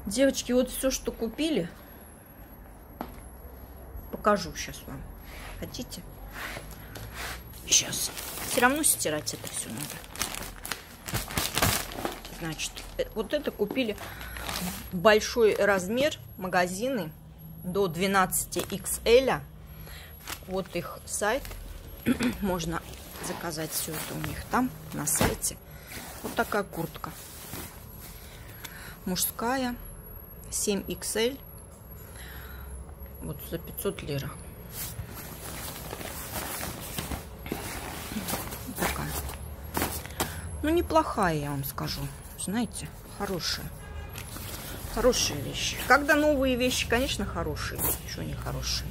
Девочки, вот все, что купили, покажу сейчас вам. Хотите? Сейчас. Все равно стирать это все надо. Значит, вот это купили большой размер, магазины до 12 XL. Вот их сайт. Можно заказать все это у них там, на сайте. Вот такая куртка. Мужская. 7 XL. Вот за 500 лир. Такая. Ну, неплохая, я вам скажу. Знаете, хорошая. Хорошие вещи. Когда новые вещи, конечно, хорошие. Еще не хорошие.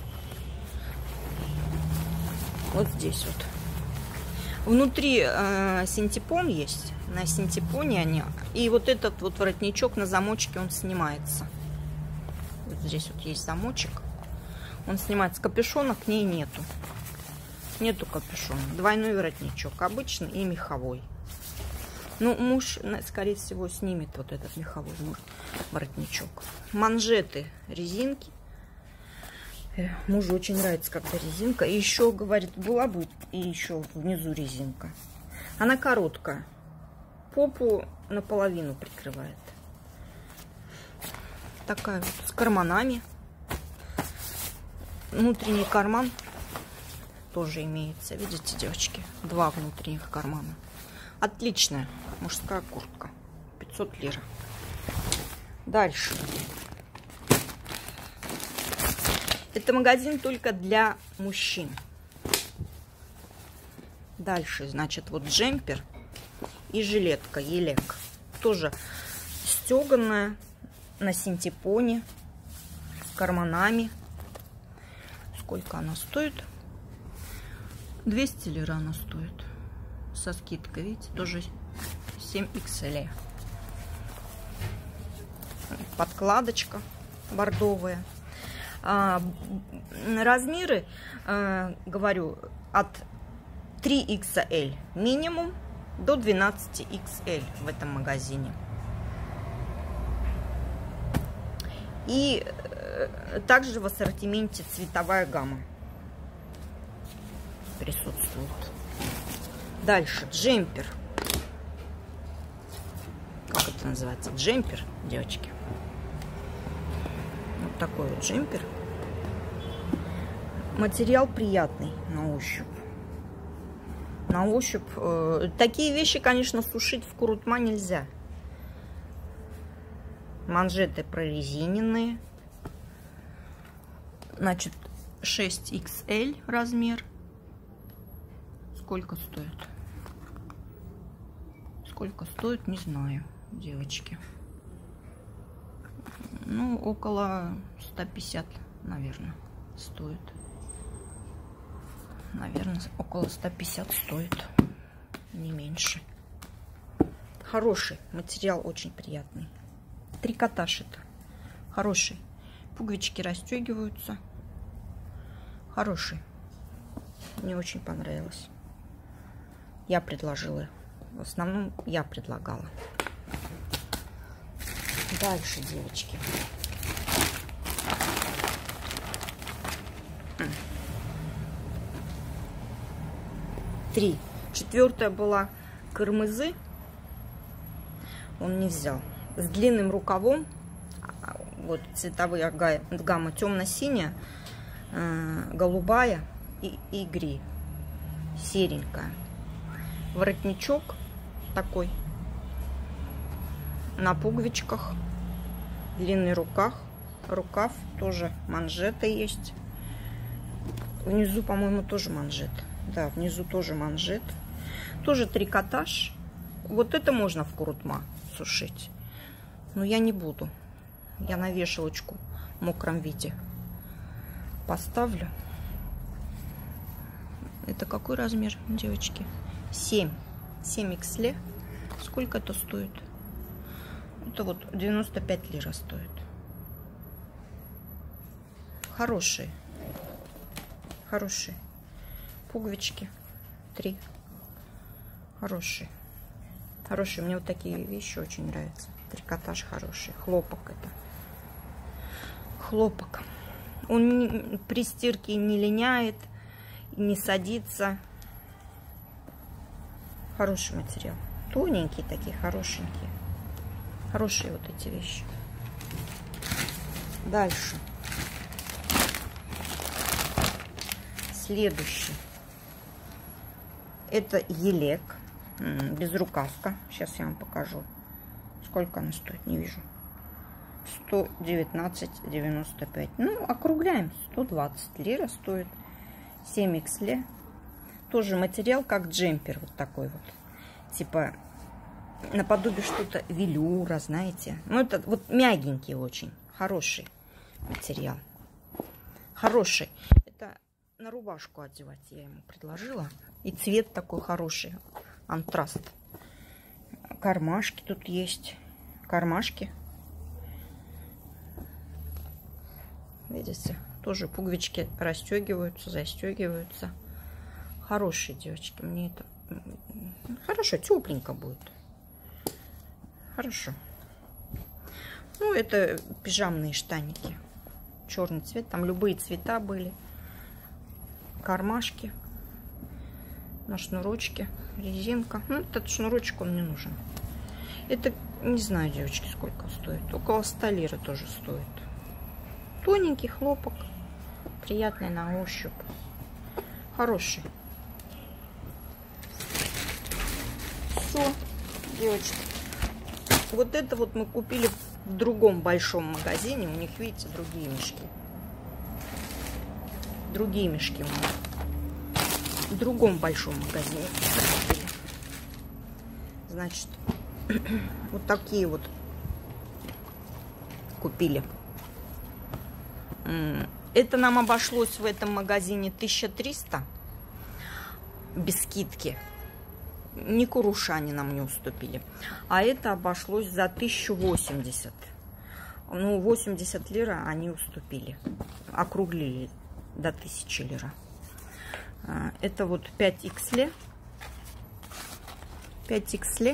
Вот здесь вот. Внутри синтепон есть. На синтепоне они. И вот этот вот воротничок на замочке, он снимается. Вот здесь вот есть замочек. Он снимается. Капюшона к ней нету. Нету капюшона. Двойной воротничок. Обычный и меховой. Ну, муж, скорее всего, снимет вот этот меховой воротничок. Манжеты резинки. Мужу очень нравится, когда резинка. И еще, говорит, была бы и еще внизу резинка. Она короткая. Попу наполовину прикрывает. Такая вот с карманами. Внутренний карман тоже имеется. Видите, девочки? 2 внутренних кармана. Отличная мужская куртка. 500 лир. Дальше. Это магазин только для мужчин. Дальше, значит, вот джемпер и жилетка Елек. Тоже стеганая, на синтепоне, с карманами. Сколько она стоит? 200 лир она стоит. Со скидкой, видите, тоже 7 XL. Подкладочка бордовая. Размеры, говорю, от 3 XL минимум до 12 XL в этом магазине. И также в ассортименте цветовая гамма присутствует. Дальше джемпер. Как это называется? Джемпер, девочки. Вот такой вот джемпер. Материал приятный на ощупь. На ощупь. Такие вещи, конечно, сушить в курутма нельзя. Манжеты прорезиненные. Значит, 6 XL размер. Сколько стоит? Сколько стоит, не знаю, девочки. Ну, около 150, наверное, стоит. Наверное, около 150 стоит. Не меньше. Хороший материал, очень приятный. Трикотаж это. Хороший. Пуговички расстегиваются. Хороший. Мне очень понравилось. Я предложила. В основном я предлагала. Дальше, девочки. Три. 4-я была кырмызы. Он не взял. С длинным рукавом. Вот цветовые гамма темно-синяя, голубая и гри. Серенькая. Воротничок такой. На пуговичках. Длинный рукав. Тоже манжета есть. Внизу, по-моему, тоже манжет. Да, внизу тоже манжет. Тоже трикотаж. Вот это можно в курутма сушить. Но я не буду. Я на вешалочку в мокром виде поставлю. Это какой размер, девочки? 7 XL. Сколько это стоит? Это вот 95 лир стоит. Хорошие. Хорошие. Пуговички 3. Хорошие. Хорошие. Мне вот такие вещи очень нравятся. Трикотаж хороший. Хлопок это. Хлопок. Он при стирке не линяет, не садится. Хороший материал. Тоненькие такие, хорошенькие. Хорошие вот эти вещи. Дальше. Следующий. Это елек. Безрукавка. Сейчас я вам покажу. Сколько она стоит, не вижу. 119,95. Ну, округляем. 120 лира стоит. 7 иксле. Тоже материал как джемпер. Вот такой вот. Типа наподобие что-то велюра, знаете. Ну, это вот мягенький очень. Хороший материал. Хороший. Это на рубашку одевать я ему предложила. И цвет такой хороший. Антраст. Кармашки тут есть. Кармашки. Видите? Тоже пуговички расстегиваются, застегиваются. Хорошие, девочки. Мне это хорошо, тепленько будет. Хорошо. Ну, это пижамные штаники. Черный цвет. Там любые цвета были. Кармашки. На шнурочке. Резинка. Ну, этот шнурочек, он не нужен. Это, не знаю, девочки, сколько стоит. Около 100 лир тоже стоит. Тоненький хлопок. Приятный на ощупь. Хороший. Все, девочки. Вот это вот мы купили в другом большом магазине. У них, видите, другие мешки. Другие мешки у них. В другом большом магазине купили. Значит, вот такие вот купили. Это нам обошлось в этом магазине 1300 без скидки. Ни куруша они нам не уступили. А это обошлось за 1080. Ну, 80 лира они уступили. Округлили до 1000 лира. Это вот 5 иксле. 5 иксле.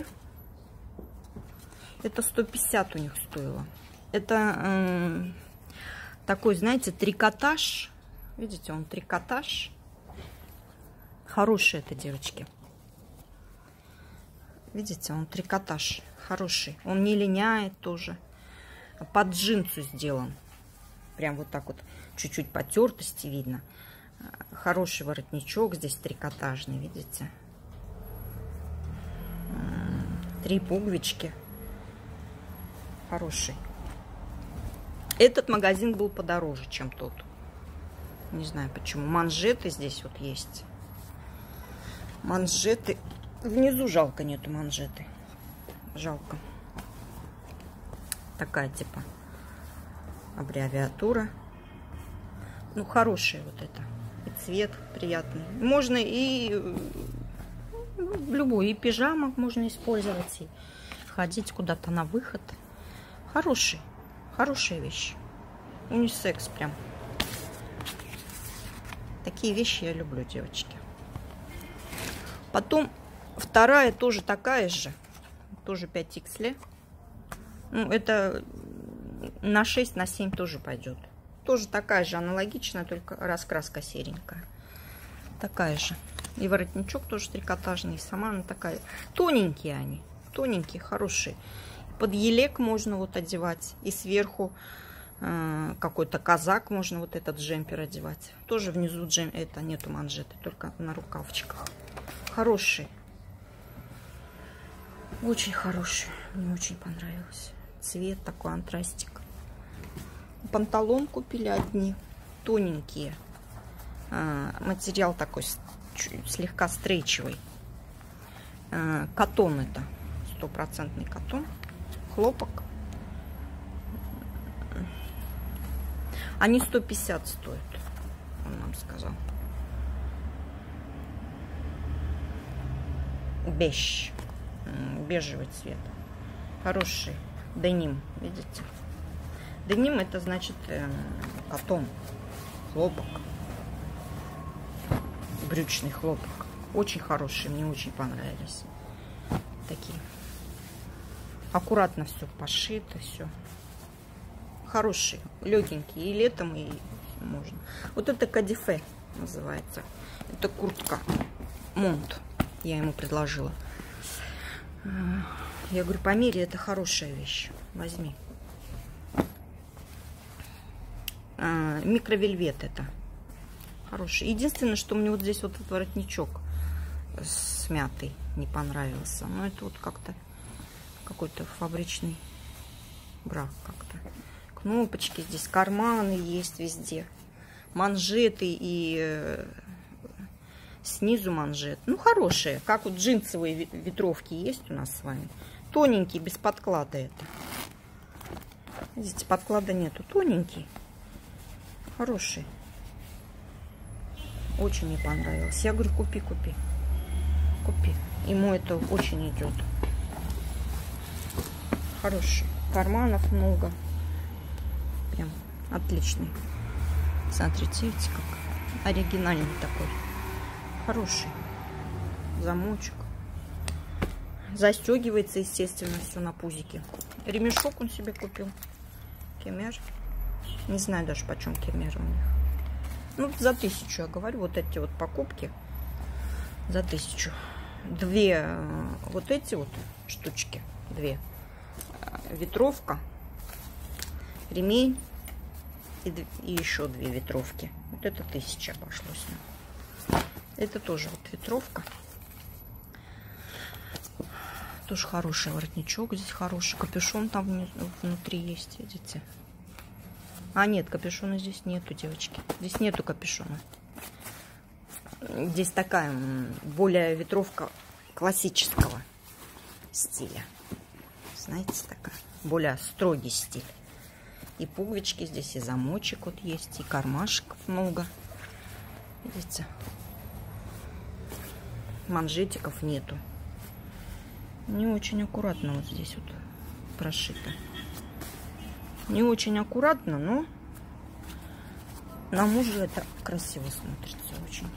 Это 150 у них стоило. Это такой, знаете, трикотаж. Видите, он трикотаж. Хороший это, девочки. Видите, он трикотаж. Хороший. Он не линяет тоже. Под джинсу сделан. Прям вот так вот. Чуть-чуть потертости видно. Хороший воротничок. Здесь трикотажный, видите. 3 пуговички. Хороший. Этот магазин был подороже, чем тот. Не знаю почему. Манжеты здесь вот есть. Манжеты. Внизу жалко нету манжеты. Жалко. Такая типа аббревиатура. Ну, хорошая вот это. И цвет приятный. Можно и в любой. И пижамах можно использовать. И ходить куда-то на выход. Хороший. Хорошая вещь. Унисекс прям. Такие вещи я люблю, девочки. Потом вторая тоже такая же. Тоже 5 иксле. Ну, это на 6, на 7 тоже пойдет. Тоже такая же, аналогичная, только раскраска серенькая. Такая же. И воротничок тоже трикотажный. И сама она такая. Тоненькие они. Тоненькие, хорошие. Под елек можно вот одевать. И сверху какой-то казак можно вот этот джемпер одевать. Тоже внизу это нету манжеты, только на рукавчиках. Хороший. Очень хороший. Мне очень понравился. Цвет такой, антрастик. Панталон купили одни. Тоненькие. Материал такой слегка стрейчевый. Катон это. 100% катон. Хлопок. Они 150 стоят. Он нам сказал. Беж. Бежевый цвет. Хороший. Деним. Видите? Деним это значит катон. Хлопок. Брючный хлопок. Очень хороший. Мне очень понравились. Такие. Аккуратно все пошито, все. Хороший, легенький. И летом, и можно. Вот это кадифе называется. Это куртка Монт. Я ему предложила. Я говорю, померяй, это хорошая вещь. Возьми. Микровельвет это. Хороший. Единственное, что мне вот здесь вот этот воротничок смятый не понравился. Но это вот как-то какой-то фабричный брак как-то. Кнопочки здесь, карманы есть везде. Манжеты и снизу манжет. Ну, хорошие. Как вот джинсовые ветровки есть у нас с вами. Тоненький, без подклада это. Видите, подклада нету. Тоненький. Хороший. Очень мне понравилось. Я говорю, купи, купи. Купи. Ему это очень идет. Хороший. Карманов много. Прям отличный. Смотрите, видите, как оригинальный такой. Хороший. Замочек. Застегивается, естественно, все на пузике. Ремешок он себе купил. Кемер. Не знаю даже, почем кемер у них. Ну, за 1000, я говорю, вот эти вот покупки. За 1000. Две вот эти вот штучки. Две. Ветровка. Ремень. И еще 2 ветровки. Вот это 1000 обошлось. Это тоже вот ветровка. Тоже хороший воротничок. Здесь хороший. Капюшон там внутри есть, видите? А, нет, капюшона здесь нету, девочки. Здесь нету капюшона. Здесь такая более ветровка классического стиля. Знаете, такая. Более строгий стиль. И пуговички здесь, и замочек вот есть, и кармашков много. Видите? Манжетиков нету. Не очень аккуратно вот здесь вот прошито. Не очень аккуратно, но на мужа это красиво смотрится очень.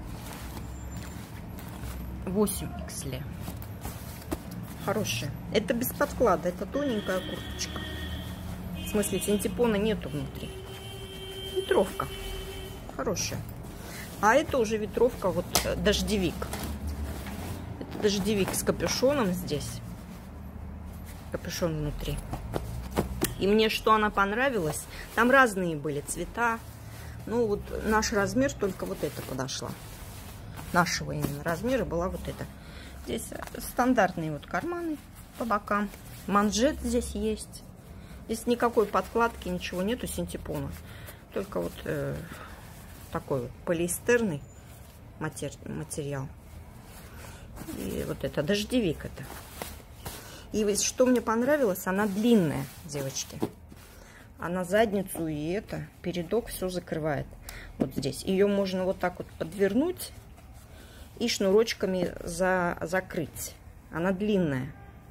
8XL. Хорошая. Это без подклада, это тоненькая курточка. В смысле, синтепона нету внутри. Ветровка. Хорошая. А это уже ветровка, вот дождевик. Это дождевик с капюшоном здесь. Капюшон внутри. И мне что она понравилась. Там разные были цвета. Ну вот наш размер, только вот это подошла. Нашего именно размера была вот эта. Здесь стандартные вот карманы по бокам. Манжет здесь есть. Здесь никакой подкладки, ничего нету, синтепона. Только вот такой вот полиэстерный материал. И вот это дождевик это. И что мне понравилось, она длинная, девочки. Она задницу и это, передок все закрывает. Вот здесь. Ее можно вот так вот подвернуть и шнурочками закрыть. Она длинная.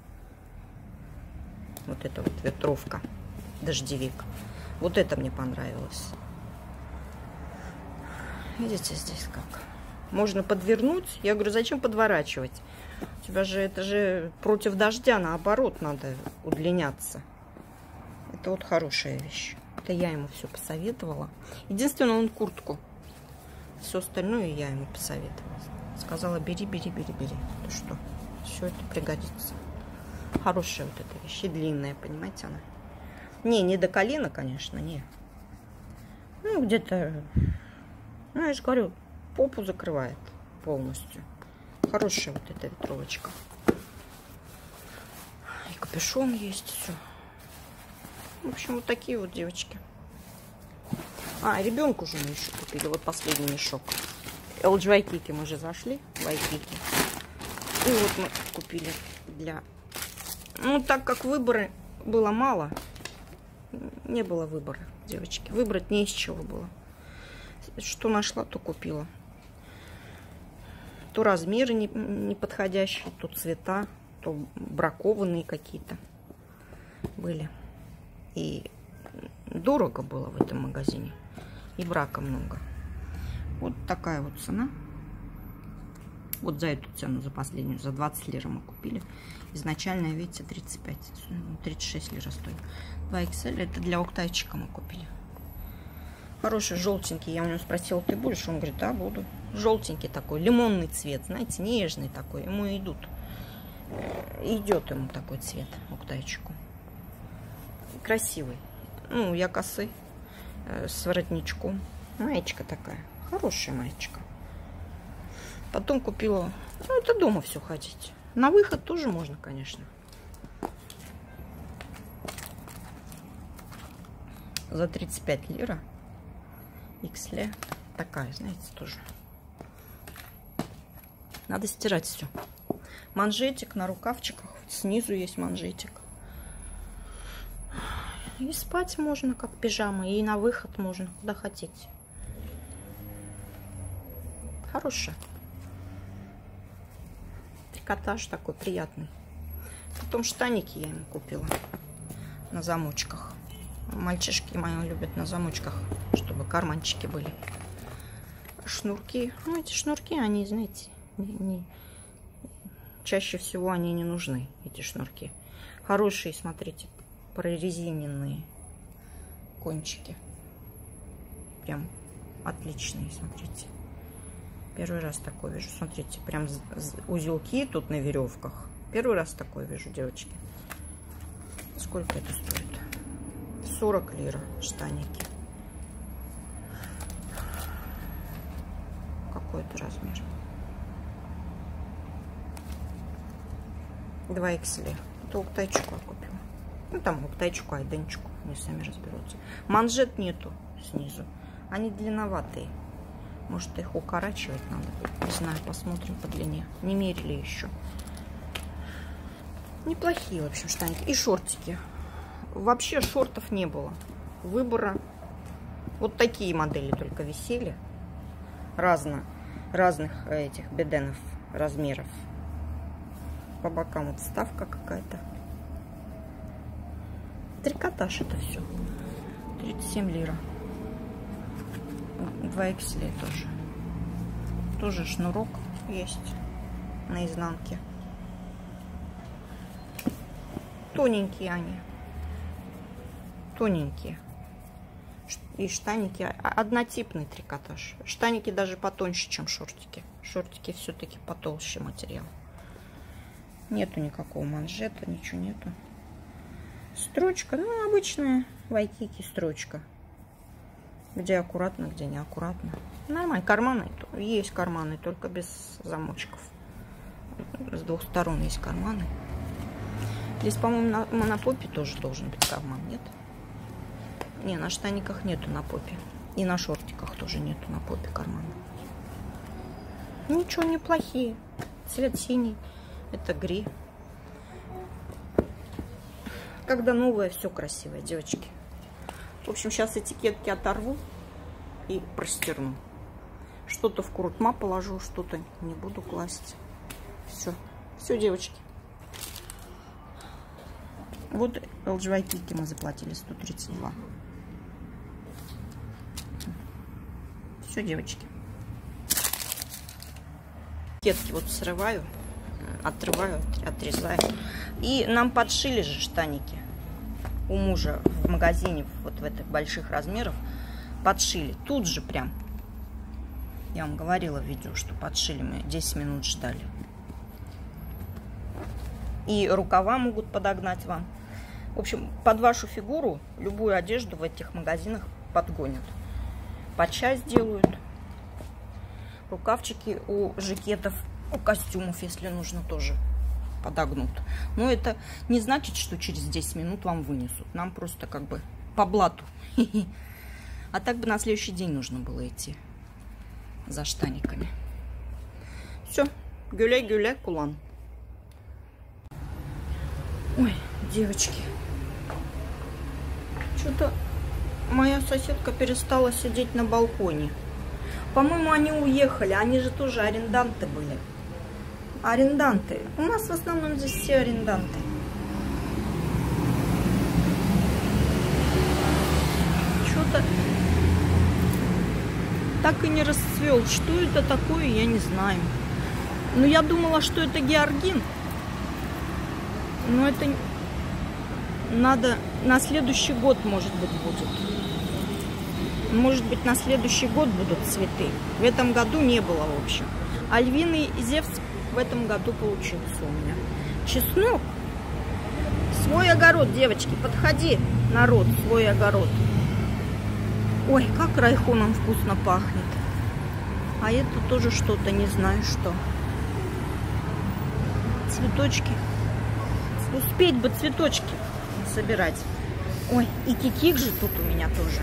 Вот это вот ветровка, дождевик. Вот это мне понравилось. Видите, здесь как? Можно подвернуть. Я говорю, зачем подворачивать? У тебя же, это же против дождя, наоборот, надо удлиняться. Это вот хорошая вещь. Это я ему все посоветовала. Единственное, он куртку. Все остальное я ему посоветовала. Сказала, бери, бери, бери, бери. Ну что, все это пригодится. Хорошая вот эта вещь. И длинная, понимаете, она. Не до колена, конечно, не. Ну, где-то, ну, я же говорю, попу закрывает полностью. Хорошая вот эта ветровочка. И капюшон есть, все. В общем, вот такие вот девочки. А, ребенку же мы еще купили. Вот последний мешок. LG Waikiki мы же зашли. Waikiki. И вот мы купили для... Ну, так как выбора было мало, не было выбора, девочки. Выбрать не из чего было. Что нашла, то купила. То размеры не подходящие, то цвета, то бракованные какие-то были. И дорого было в этом магазине. И брака много. Вот такая вот цена. Вот за эту цену, за последнюю, за 20 лир мы купили. Изначально, видите, 35, 36 лир стоит. 2XL, это для Октайчика мы купили. Хороший, желтенький. Я у него спросила, ты будешь? Он говорит, да, буду. Желтенький такой, лимонный цвет, знаете, нежный такой. Ему идет ему такой цвет, Октайчику. Красивый. Ну, я косы с воротничком. Маечка такая, хорошая маечка. Потом купила, ну, это дома все ходить. На выход тоже можно, конечно. За 35 лир. XL. Такая, знаете, тоже. Надо стирать все. Манжетик на рукавчиках. Снизу есть манжетик. И спать можно, как пижама. И на выход можно, куда хотите. Хорошая. Трикотаж такой приятный. Потом штаники я ему купила. На замочках. Мальчишки мои любят на замочках, чтобы карманчики были. Шнурки. Ну, эти шнурки, они, знаете, чаще всего они не нужны, эти шнурки. Хорошие, смотрите, прорезиненные кончики. Прям отличные, смотрите. Первый раз такой вижу. Смотрите, прям узелки тут на веревках. Первый раз такой вижу, девочки. Сколько это стоит? 40 лир штаники. Какой это размер? 2XL. Это Октайчику я купила. Ну, там Октайчику, Айденчику. Они сами разберутся. Манжет нету снизу. Они длинноватые. Может, их укорачивать надо. Не знаю, посмотрим по длине. Не мерили еще. Неплохие, в общем, штаники. И шортики. Вообще шортов не было. Выбора. Вот такие модели только висели. Разных этих беденов размеров. По бокам вот вставка какая-то. Трикотаж это все. 37 лир. 2XL тоже. Тоже шнурок есть на изнанке. Тоненькие они. Тоненькие. И штаники. Однотипный трикотаж. Штаники даже потоньше, чем шортики. Шортики все-таки потолще материал. Нету никакого манжета, ничего нету. Строчка, ну, обычная вайкики строчка. Где аккуратно, где не аккуратно. Нормально. Карманы. Есть карманы, только без замочков. С двух сторон есть карманы. Здесь, по-моему, на попе тоже должен быть карман, нет? Не, на штаниках нету на попе. И на шортиках тоже нету на попе кармана. Ничего, неплохие. Цвет синий. Это гри. Когда новое, все красивое, девочки. В общем, сейчас этикетки оторву и простерну. Что-то в крутма положу, что-то не буду класть. Все. Все, девочки. Вот LGY-кики мы заплатили 132. Все, девочки. Этикетки вот срываю, отрываю, отрезаю. И нам подшили же штаники. У мужа в магазине вот в этих больших размерах подшили. Тут же прям. Я вам говорила в видео, что подшили мы. 10 минут ждали. И рукава могут подогнать вам. В общем, под вашу фигуру любую одежду в этих магазинах подгонят. Под часть делают. Рукавчики у жакетов, у костюмов, если нужно, тоже подогнут. Но это не значит, что через 10 минут вам вынесут. Нам просто как бы по блату. А так бы на следующий день нужно было идти за штаниками. Все. Гюле-гюле, кулан. Ой, девочки. Что-то моя соседка перестала сидеть на балконе. По-моему, они уехали. Они же тоже аренданты были. Аренданты. У нас в основном здесь все аренданты. Что-то так и не расцвел. Что это такое, я не знаю. Ну, я думала, что это георгин. Но это надо на следующий год, может быть, будет. Может быть, на следующий год будут цветы. В этом году не было, в общем. А львиный Зевс в этом году получился у меня. Чеснок. Свой огород, девочки. Подходи, народ, свой огород. Ой, как райхоном вкусно пахнет. А это тоже что-то, не знаю что. Цветочки. Успеть бы цветочки собирать. Ой, и кикик же тут у меня тоже.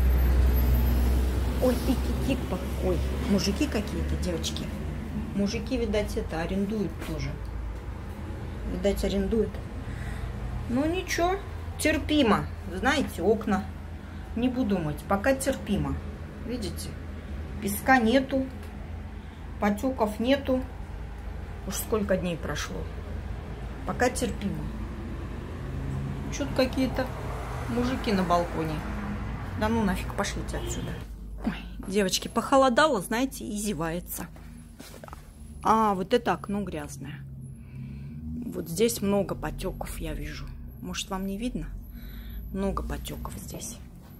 Ой, и кикик. Ой, мужики какие-то, девочки. Мужики, видать, это арендуют тоже. Видать, арендуют. Ну, ничего, терпимо. Знаете, окна. Не буду мыть, пока терпимо. Видите? Песка нету. Потеков нету. Уж сколько дней прошло. Пока терпимо. Что-то какие-то мужики на балконе. Да ну нафиг, пошлите отсюда. Ой, девочки, похолодало, знаете, и зевается. А, вот это окно грязное. Вот здесь много потеков я вижу. Может, вам не видно? Много потеков здесь.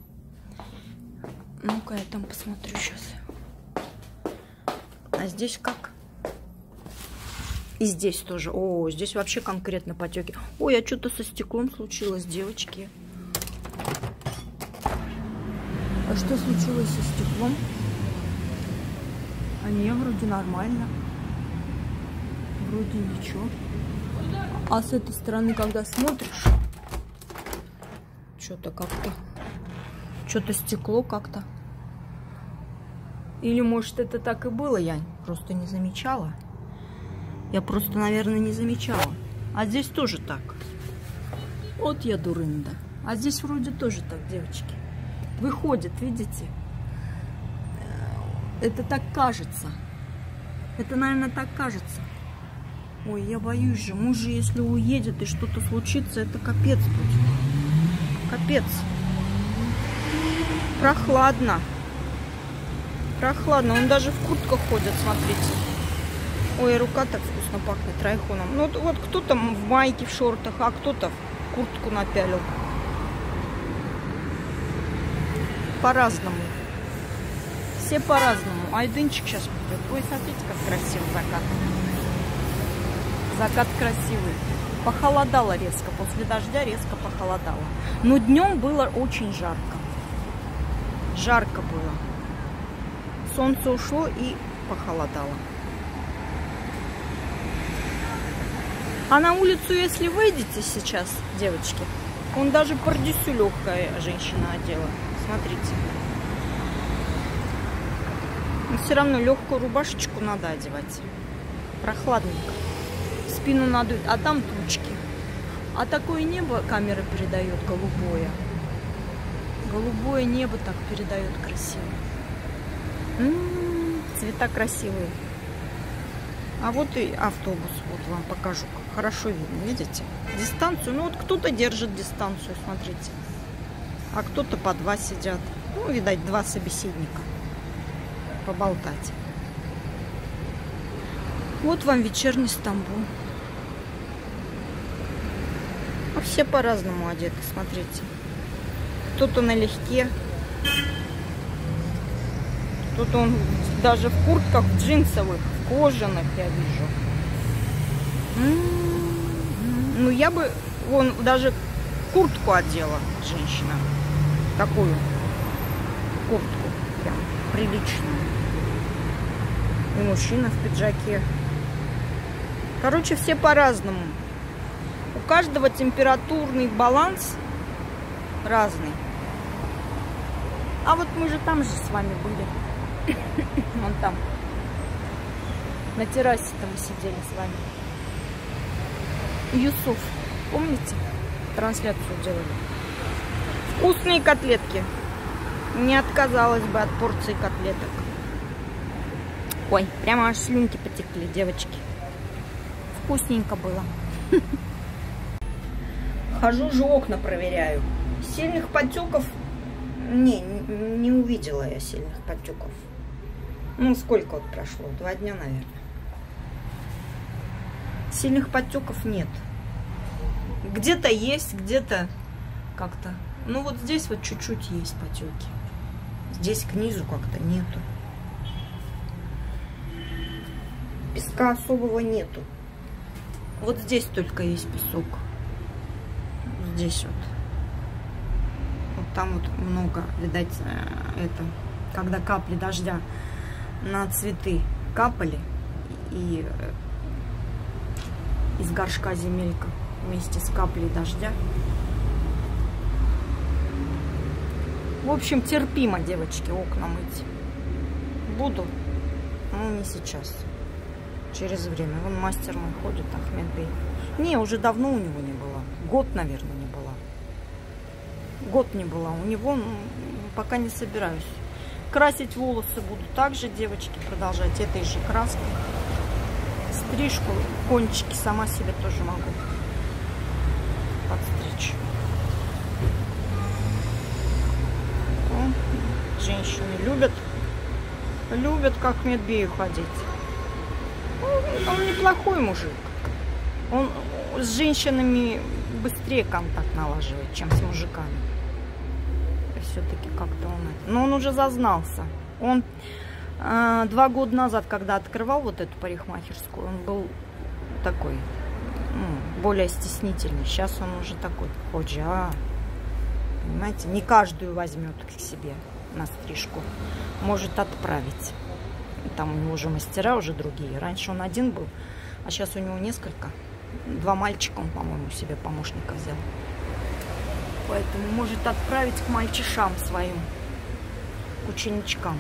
Ну-ка, я там посмотрю сейчас. А здесь как? И здесь тоже. О, здесь вообще конкретно потеки. Ой, а что-то со стеклом случилось, девочки. А что случилось со стеклом? А не, вроде нормально. Вроде ничего. А с этой стороны, когда смотришь, что-то как-то... Что-то стекло как-то. Или, может, это так и было, я просто не замечала. Я просто, наверное, не замечала. А здесь тоже так. Вот я дурында. А здесь вроде тоже так, девочки. Выходит, видите? Это так кажется. Это, наверное, так кажется. Ой, я боюсь же. Муж же, если уедет и что-то случится, это капец будет. Капец. Прохладно. Прохладно. Он даже в куртках ходит, смотрите. Ой, рука так вкусно пахнет райхоном. Ну вот кто-то в майке, в шортах, а кто-то в куртку напялил. По-разному. Все по-разному. Айдынчик сейчас будет. Ой, смотрите, как красивый закат. Закат красивый. Похолодало резко. После дождя резко похолодало. Но днем было очень жарко. Жарко было. Солнце ушло и похолодало. А на улицу, если выйдете сейчас, девочки, он даже пардесю легкая женщина одела. Смотрите. Но все равно легкую рубашечку надо одевать. Прохладненько. Спину надует, а там тучки. А такое небо камера передает голубое. Голубое небо так передает красиво. Цвета красивые. А вот и автобус. Вот вам покажу. Хорошо видно, видите? Дистанцию. Ну вот кто-то держит дистанцию, смотрите. А кто-то по два сидят. Ну, видать, два собеседника. Поболтать. Вот вам вечерний Стамбул. А все по-разному одеты, смотрите. Кто-то налегке. Кто-то он даже в куртках, в джинсовых, в кожаных, я вижу. Ну, я бы вон даже куртку одела, женщина. Такую куртку, прям приличную. И мужчина в пиджаке. Короче, все по-разному. У каждого температурный баланс разный. А вот мы же там же с вами были. Вон там. На террасе-то мы сидели с вами. Юсуф, помните? Трансляцию делали. Вкусные котлетки. Не отказалась бы от порции котлеток. Ой, прямо аж слюнки потекли, девочки. Вкусненько было. Хожу же, окна проверяю. Сильных потеков не увидела я сильных потеков. Ну, сколько вот прошло? 2 дня, наверное. Сильных подтеков нет. Где-то есть, где-то как-то. Ну вот здесь вот чуть-чуть есть потеки. Здесь к низу как-то нету. Песка особого нету. Вот здесь только есть песок. Здесь вот. Вот там вот много, видать, это, когда капли дождя на цветы капали, и из горшка земелька вместе с каплей дождя. В общем, терпимо, девочки, окна мыть. Буду, но не сейчас. Через время. Вон мастер мой ходит, Ахмед Бей. Не, уже давно у него не было. Год, наверное, не было. Год не было. У него пока не собираюсь. Красить волосы буду также, девочки, продолжать этой же краской. Стрижку, кончики сама себе тоже могу подстричь. Женщины любят как медбею ходить. Он неплохой мужик. Он с женщинами быстрее контакт налаживает, чем с мужиками. Все-таки как-то он... Но он уже зазнался. Он 2 года назад, когда открывал вот эту парикмахерскую, он был такой, более стеснительный. Сейчас он уже такой ходжа. Понимаете, не каждую возьмет к себе на стрижку. Может отправить. Там у него уже мастера уже другие. Раньше он один был, а сейчас у него несколько. 2 мальчика он, по-моему, себе помощника взял. Поэтому может отправить к мальчишам своим, к ученичкам.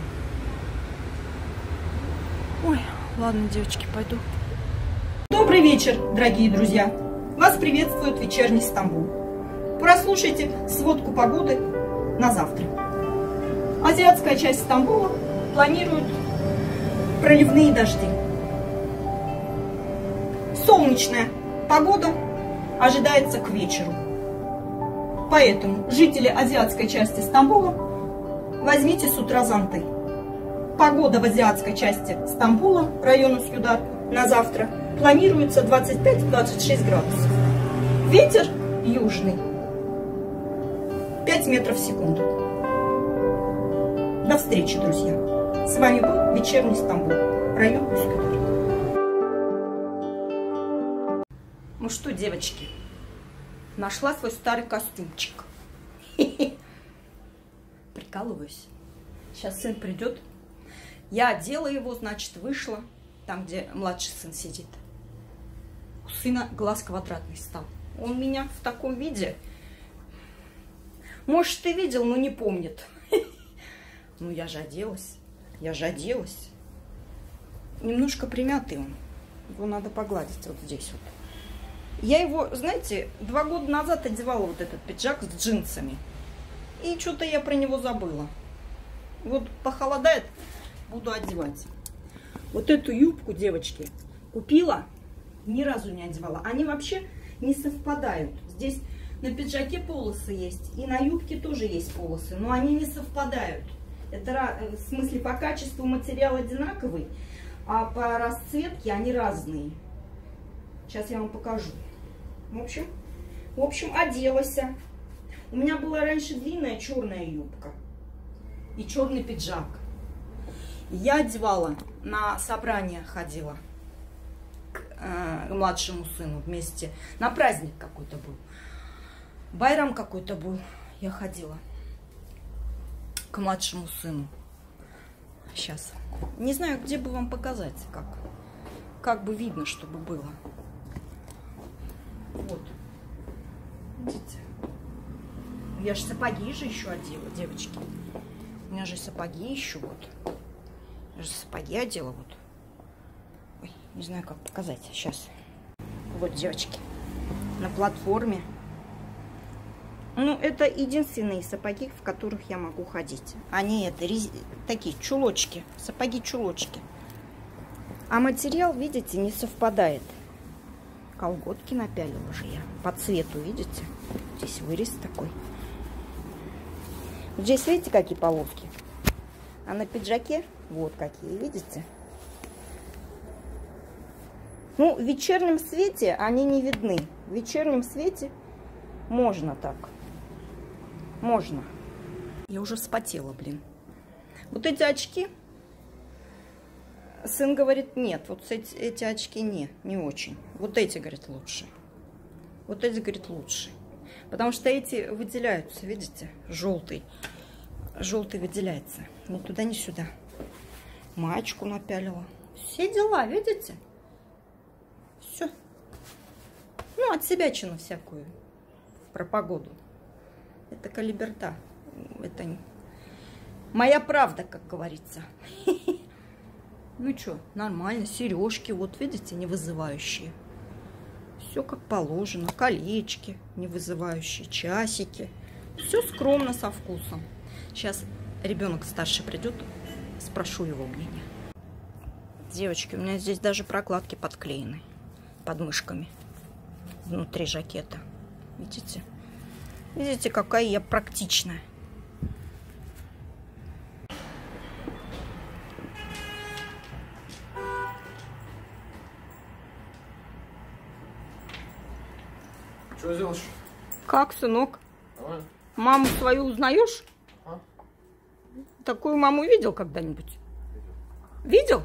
Ой, ладно, девочки, пойду. Добрый вечер, дорогие друзья! Вас приветствует вечерний Стамбул. Прослушайте сводку погоды на завтра. Азиатская часть Стамбула планирует проливные дожди. Солнечная погода ожидается к вечеру. Поэтому жители азиатской части Стамбула возьмите с утра зонты. Погода в азиатской части Стамбула, района Üsküdar, на завтра планируется 25-26 градусов. Ветер южный 5 метров в секунду. До встречи, друзья. С вами был вечерний Стамбул, район Üsküdar. Ну что, девочки, нашла свой старый костюмчик. Прикалываюсь. Сейчас сын придет. Я одела его, значит, вышла там, где младший сын сидит. У сына глаз квадратный стал. Он меня в таком виде, может, ты видел, но не помнит. Ну, я же оделась. Немножко примятый он. Его надо погладить вот здесь вот. Я его, знаете, 2 года назад одевала вот этот пиджак с джинсами. И что-то я про него забыла. Вот похолодает, буду одевать. Вот эту юбку, девочки, купила, ни разу не одевала. Они вообще не совпадают. Здесь на пиджаке полосы есть, и на юбке тоже есть полосы, но они не совпадают. Это в смысле по качеству материал одинаковый, а по расцветке они разные. Сейчас я вам покажу. В общем, оделась. У меня была раньше длинная черная юбка и черный пиджак. Я одевала, на собрание ходила к младшему сыну вместе. На праздник какой-то был. Байрам какой-то был. Я ходила к младшему сыну. Сейчас. Не знаю, где бы вам показать, как бы видно, чтобы было. Вот. Видите? Я же сапоги же еще одела, девочки. У меня же сапоги еще вот. Я же сапоги одела вот. Ой, не знаю, как показать. Сейчас. Вот, девочки. На платформе. Ну, это единственные сапоги, в которых я могу ходить. Они это такие чулочки. Сапоги-чулочки. А материал, видите, не совпадает. Колготки напялила же я. По цвету, видите? Здесь вырез такой. Здесь, видите, какие полоски? А на пиджаке вот какие, видите? Ну, в вечернем свете они не видны. В вечернем свете можно так. Можно. Я уже вспотела, блин. Вот эти очки. Сын говорит, нет, вот эти очки не очень. Вот эти, говорит, лучше. Вот эти, говорит, лучше. Потому что эти выделяются, видите? Желтый. Желтый выделяется. Ни туда, ни сюда. Маечку напялила. Все дела, видите? Все. Ну, от себя чину всякую. Про погоду. Это калиберда. Это моя правда, как говорится. Ну что, нормально. Сережки, вот видите, не вызывающие. Все как положено. Колечки не вызывающие. Часики. Все скромно, со вкусом. Сейчас ребенок старший придет. Спрошу его мнение. Девочки, у меня здесь даже прокладки подклеены. Под мышками. Внутри жакета. Видите? Видите, какая я практичная. Что делаешь? Как, сынок? Давай. Маму свою узнаешь? А? Такую маму видел когда-нибудь? Видел?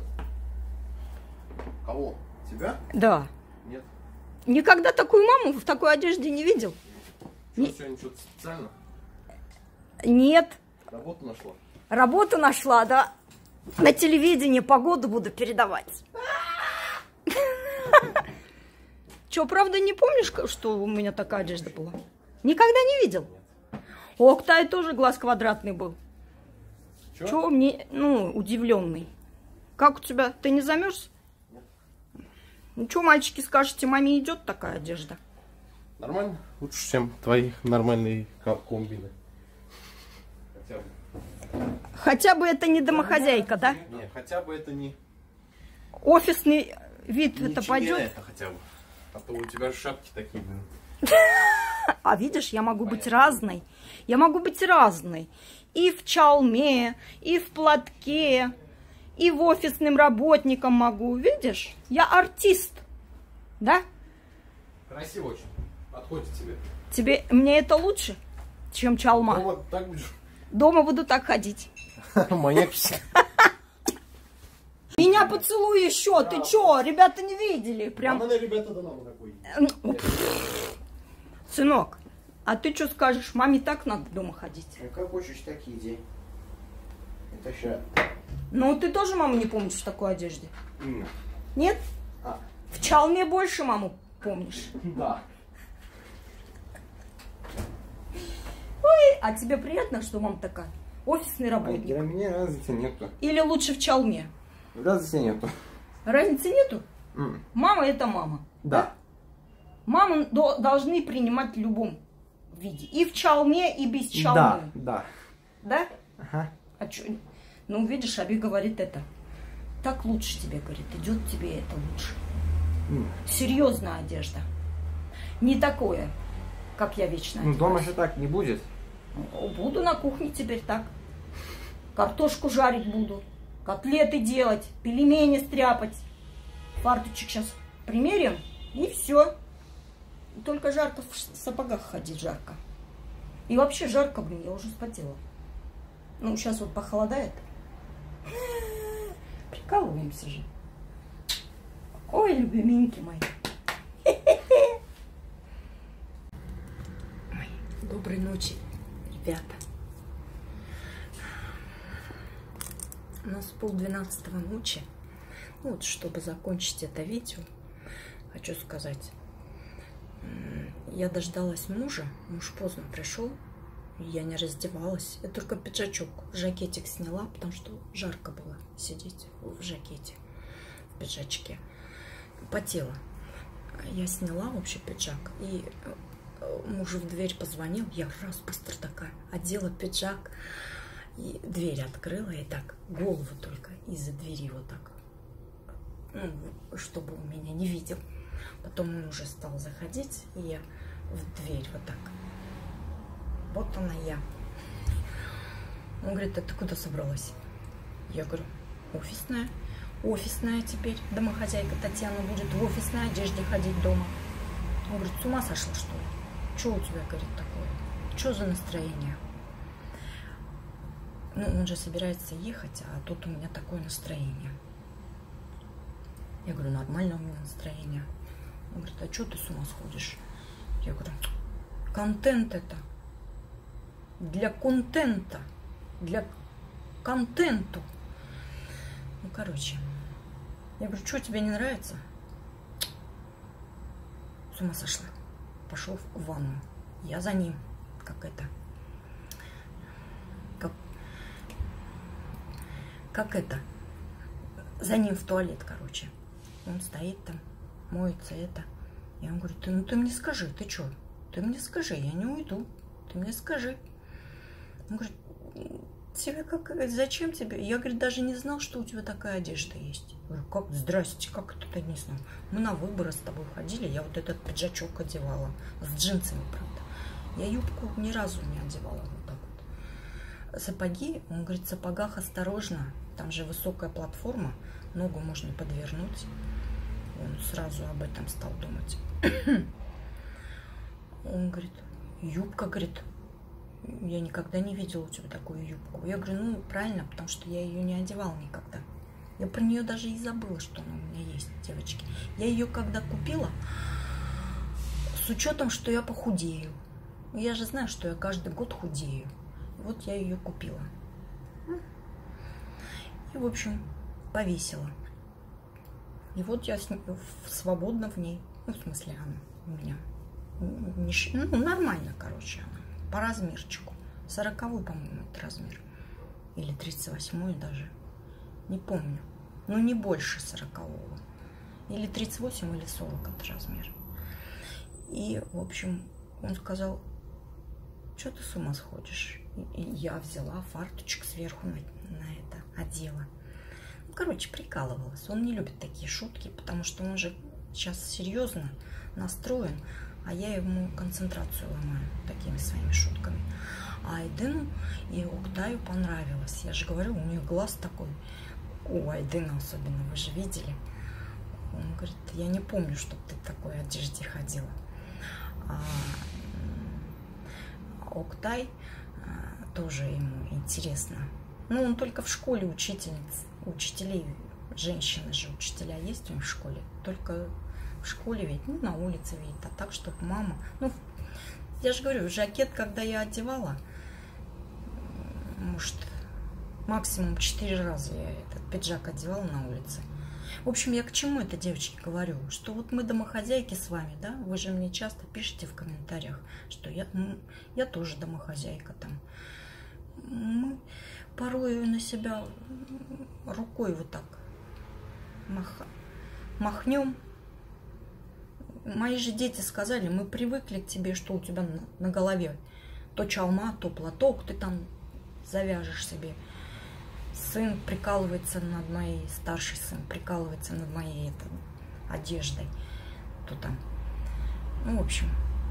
Кого? Тебя? Да. Нет. Никогда такую маму в такой одежде не видел? Что, сегодня что-то специально? Нет. Работу нашла? Работу нашла, да. На телевидении погоду буду передавать. Че, правда, не помнишь, что у меня такая одежда была? Никогда не видел? У Октая тоже глаз квадратный был. Че мне, ну, удивленный. Как у тебя? Ты не замерз? Нет. Ну, что, мальчики, скажете, маме идет такая одежда? Нормально? Лучше, чем твои нормальные комбины. Хотя бы. Хотя бы это не домохозяйка, да? Нет, хотя бы это не... Офисный вид не это чмеля пойдет? это хотя бы. А то у тебя же шапки такие, блин. А видишь, я могу быть разной. Я могу быть разной. И в чалме, и в платке, и в офисным работником могу. Видишь? Я артист. Да? Красиво очень. Подходит тебе. Тебе, мне это лучше, чем чалма. Ну вот так будешь. Дома буду так ходить. Маньячески. Меня поцелуй еще. Ты чё? Ребята не видели. Прям... ребята до нам такой. Сынок, а ты что скажешь? Маме так надо дома ходить. Ну как хочешь, так и иди. Это ща. Ну, ты тоже маму не помнишь в такой одежде? Именно. Нет? А. В чалме больше маму помнишь? Да. Ой, а тебе приятно, что мама такая? Офисный работник. Для меня разницы нету. Или лучше в чалме? Разницы нету. Разницы нету? Мама это мама. Да. Маму должны принимать в любом виде. И в чалме, и без чалмы. Да. Да? Ага. А чё? Ну, видишь, Аби говорит это. Так лучше тебе, говорит. Идет тебе это лучше. Серьезная одежда. Не такое, как я вечно Ну, дома одеваюсь. же так не будет. Буду на кухне теперь так. Картошку жарить буду. Котлеты делать. Пельмени стряпать. Фартучек сейчас примерим. И все. Только жарко в сапогах ходить, жарко. И вообще жарко, блин, я уже вспотела. Ну, сейчас вот похолодает. Прикалываемся же. Ой, любименький мой. Доброй ночи, ребята. У нас 11:30 ночи. Ну, вот, чтобы закончить это видео, хочу сказать. Я дождалась мужа. Муж поздно пришел. Я не раздевалась. Я только пиджачок, жакетик сняла, потому что жарко было сидеть в жакете, в пиджачке. Потела. Я сняла вообще пиджак. И муж в дверь позвонил. Я раз быстро такая одела пиджак. И дверь открыла. И так голову только из-за двери вот так. Ну, чтобы он меня не видел. Потом он уже стал заходить. И я в дверь вот так. Вот она я. Он говорит, а ты куда собралась? Я говорю, офисная. офисная теперь. Домохозяйка Татьяна будет в офисной одежде ходить дома. Он говорит, с ума сошла, что ли? Что у тебя, говорит, такое? Что за настроение? Ну, он же собирается ехать, а тут у меня такое настроение. Я говорю, нормально у меня настроение. Он говорит, а что ты с ума сходишь? Я говорю, контент это. Для контента. Для контенту. Ну, короче. Я говорю, что тебе не нравится? С ума сошла. Пошел в ванну. Я за ним. Как это? Как это? За ним в туалет, короче. Он стоит там, моется это. Я ему говорю, ты мне скажи, ты что? Ты мне скажи, я не уйду. Ты мне скажи. Он говорит, тебе как, зачем тебе? Я, говорит, даже не знал, что у тебя такая одежда есть. Я говорю, как, здрасте, как это ты не знал? Мы на выборы с тобой ходили, я вот этот пиджачок одевала. С джинсами, правда. Я юбку ни разу не одевала вот так вот. Сапоги, он говорит, в сапогах осторожно. Там же высокая платформа, ногу можно подвернуть. Он сразу об этом стал думать. Он говорит, юбка, говорит, я никогда не видела у тебя такую юбку. Я говорю, ну, правильно, потому что я ее не одевала никогда. Я про нее даже и забыла, что она у меня есть, девочки. Я ее когда купила, с учетом, что я похудею. Я же знаю, что я каждый год худею. Вот я ее купила. И, в общем, повесила. И вот я свободна в ней. Ну, в смысле, она у меня ну, нормально, короче, она. По размерчику. 40-й, по-моему, это размер. Или 38-й даже. Не помню. Но не больше 40-го. Или 38, или 40 это размер. И, в общем, он сказал, что ты с ума сходишь? И я взяла фарточек сверху на это одела. Ну, короче, прикалывалась. Он не любит такие шутки, потому что он же сейчас серьезно настроен, а я ему концентрацию ломаю такими своими шутками. А Айдену и Октаю понравилось. Я же говорю, у нее глаз такой. У Айдена особенно, вы же видели. Он говорит, я не помню, чтобы ты в такой одежде ходила. А Октай тоже ему интересно. Ну, он только в школе учителей, женщины же учителя есть у них в школе. Только в школе ведь, ну, на улице видит. А так, чтобы мама... Ну, я же говорю, жакет, когда я одевала, может, максимум 4 раза я этот пиджак одевала на улице. В общем, я к чему это, девочки, говорю? Что вот мы домохозяйки с вами, да? Вы же мне часто пишете в комментариях, что я тоже домохозяйка там. Мы порой на себя рукой вот так махнем. Мои же дети сказали, мы привыкли к тебе, что у тебя на голове то чалма, то платок, ты там завяжешь себе. Сын прикалывается над моей, старший сын прикалывается над моей одеждой. То там, ну, в общем,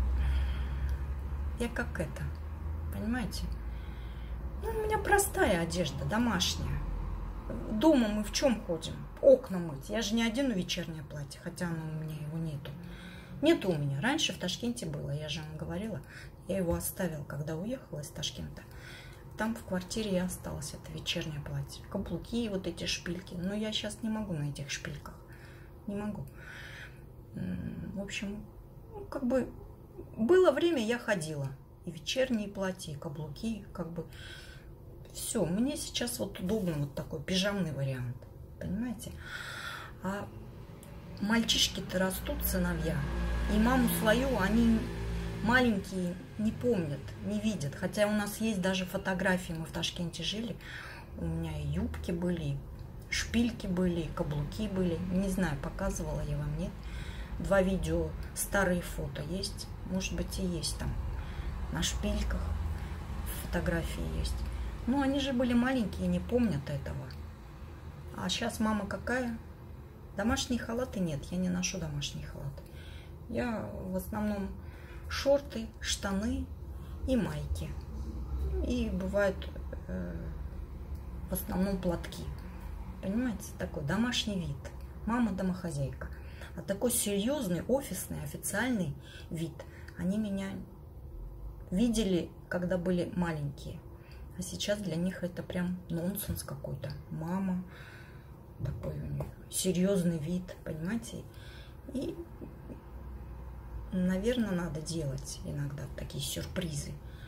я как это, понимаете? Ну, у меня простая одежда, домашняя. Дома мы в чем ходим? Окна мыть. Я же не одену вечернее платье, хотя оно у меня его нету. Нету у меня. Раньше в Ташкенте было, я же вам говорила. Я его оставила, когда уехала из Ташкента. Там в квартире и осталось это вечернее платье. Каблуки, вот эти шпильки. Но я сейчас не могу на этих шпильках. Не могу. В общем, ну, как бы было время, я ходила. И вечерние платья, и каблуки, как бы все. Мне сейчас вот удобно вот такой пижамный вариант. Понимаете? А мальчишки-то растут, сыновья. И маму свою они маленькие не помнят, не видят. Хотя у нас есть даже фотографии. Мы в Ташкенте жили. У меня и юбки были, и шпильки были, и каблуки были. Не знаю, показывала я вам, нет. 2 видео, старые фото есть. Может быть, и есть там. На шпильках фотографии есть. Ну, они же были маленькие, не помнят этого. А сейчас мама какая? Домашние халаты нет, я не ношу домашние халаты. Я в основном шорты, штаны и майки. И бывают в основном платки. Понимаете, такой домашний вид. Мама домохозяйка. А такой серьезный, офисный, официальный вид они меня видели, когда были маленькие. А сейчас для них это прям нонсенс какой-то. Мама, такой у них серьезный вид, понимаете? И, наверное, надо делать иногда такие сюрпризы.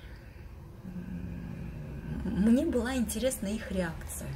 Мне была интересна их реакция.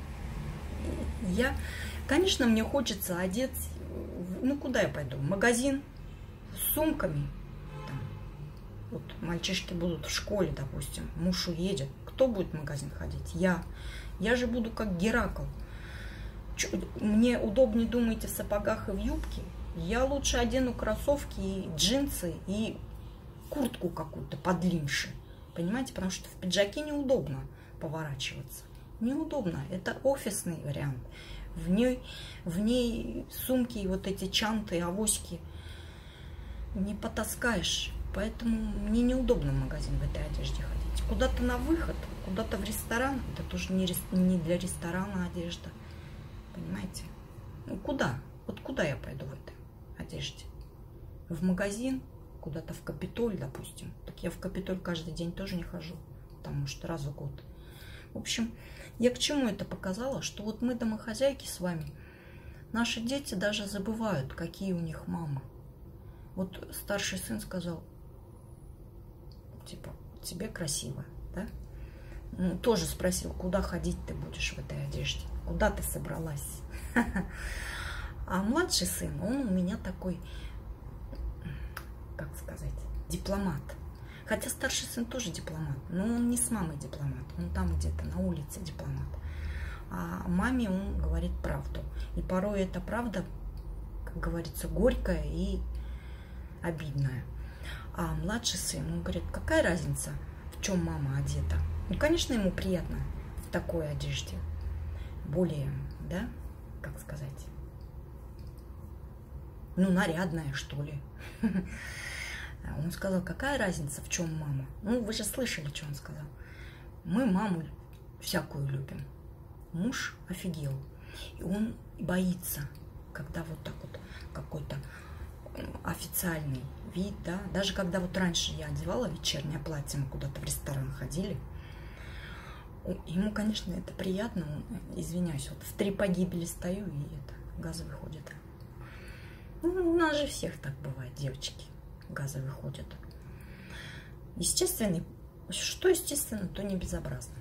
Конечно, мне хочется одеть, ну куда я пойду? В магазин с сумками. Там, вот мальчишки будут в школе, допустим, муж уедет. Кто будет в магазин ходить? Я. Я же буду как Геракл. Мне удобнее, думаете, в сапогах и в юбке? Я лучше одену кроссовки и джинсы и куртку какую-то подлиннее. Понимаете? Потому что в пиджаке неудобно поворачиваться. Неудобно. Это офисный вариант. В ней сумки и вот эти чанты, авоськи не потаскаешь. Поэтому мне неудобно в магазин в этой одежде ходить. Куда-то на выход, куда-то в ресторан. Это тоже не для ресторана одежда. Понимаете? Ну куда? Вот куда я пойду в этой одежде? В магазин? Куда-то в Капитоль, допустим. Так я в Капитоль каждый день тоже не хожу. Потому что раз в год. В общем, я к чему это показала? Что вот мы домохозяйки с вами. Наши дети даже забывают, какие у них мамы. Вот старший сын сказал, типа, тебе красиво, да? Ну, тоже спросил, куда ходить ты будешь в этой одежде? Куда ты собралась? А младший сын, он у меня такой, как сказать, дипломат. Хотя старший сын тоже дипломат, но он не с мамой дипломат, он там где-то на улице дипломат. А маме он говорит правду. И порой эта правда, как говорится, горькая и обидная. А младший сын, он говорит, какая разница, в чем мама одета? Ну, конечно, ему приятно в такой одежде. Более, да, как сказать, ну, нарядная, что ли. Он сказал, какая разница, в чем мама? Ну, вы же слышали, что он сказал. Мы маму всякую любим. Муж офигел. И он боится, когда вот так вот какой-то официальный вид, да. Даже когда вот раньше я одевала вечернее платье, мы куда-то в ресторан ходили. Ему, конечно, это приятно. Он, извиняюсь, вот в 3 погибели стою, и это, газы выходят. Ну, у нас же всех так бывает, девочки. Газы выходят. Естественно, что естественно, то не безобразно.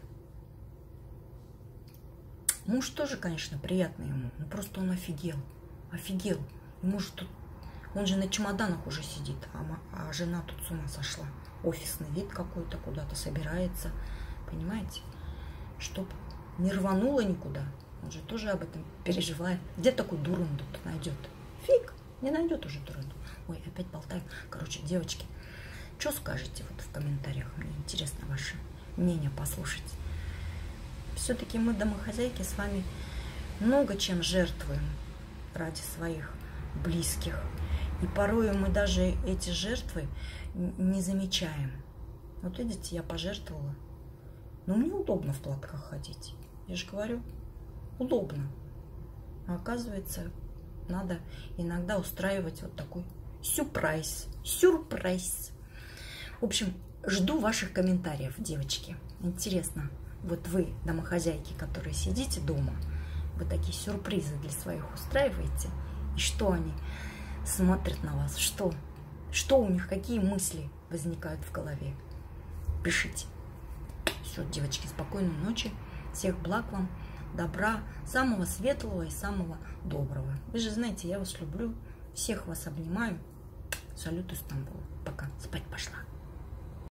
Муж тоже, конечно, приятный ему. Но просто он офигел. Офигел. Ему же тут, он же на чемоданах уже сидит, а жена тут с ума сошла. Офисный вид какой-то, куда-то собирается. Понимаете? Чтоб не рвануло никуда. Он же тоже об этом переживает. Где такой дурунду найдет? Фиг, не найдет уже дурунду. Ой, опять болтаю. Короче, девочки, что скажете вот в комментариях? Мне интересно ваше мнение послушать. Все-таки мы, домохозяйки, с вами много чем жертвуем ради своих близких. И порой мы даже эти жертвы не замечаем. Вот видите, я пожертвовала. Но мне удобно в платках ходить. Я же говорю, удобно. А оказывается, надо иногда устраивать вот такой сюрприз. Сюрприз. В общем, жду ваших комментариев, девочки. Интересно, вот вы, домохозяйки, которые сидите дома, вы такие сюрпризы для своих устраиваете? И что они смотрят на вас? Что у них, какие мысли возникают в голове? Пишите. Все, девочки, спокойной ночи. Всех благ вам, добра, самого светлого и самого доброго. Вы же знаете, я вас люблю. Всех вас обнимаю. Салют из Стамбула. Пока. Спать пошла.